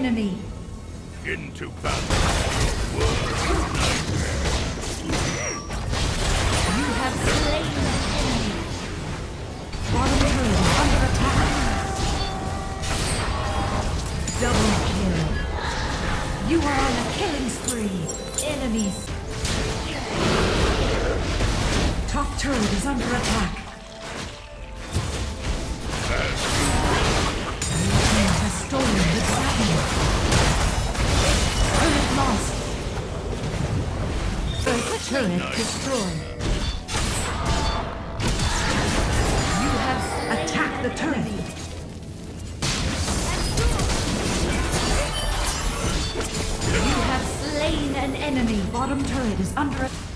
enemy. Into battle. You have slain an enemy. Bottom turret is under attack. Double kill. You are on a killing spree. Enemies. Top turret is under attack. Your team has stolen the dragon. Turret lost. First turret destroyed. You have attacked the turret. You have slain an enemy. Bottom turret is under attack.